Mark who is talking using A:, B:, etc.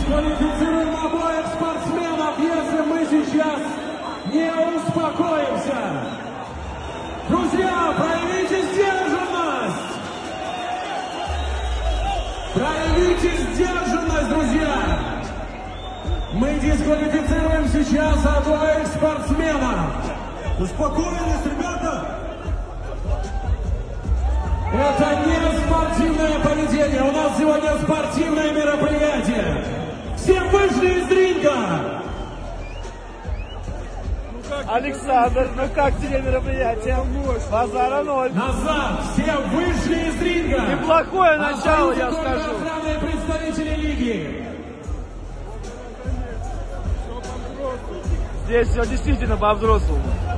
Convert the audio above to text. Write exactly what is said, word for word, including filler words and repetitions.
A: дисквалифицируем обоих спортсменов, если мы сейчас не успокоимся. Друзья, проявите сдержанность! Проявите сдержанность, друзья! Мы дисквалифицируем сейчас обоих спортсменов.
B: Успокоились, ребята!
A: Это не спортивное поведение. У нас сегодня спортивное мероприятие. Все вышли из ринга.
C: Александр, ну как тебе мероприятие? Базара ноль.
A: Назад. Все вышли из ринга.
C: Неплохое начало, я скажу.
A: Охранные представители лиги.
C: Здесь все действительно по-взрослому.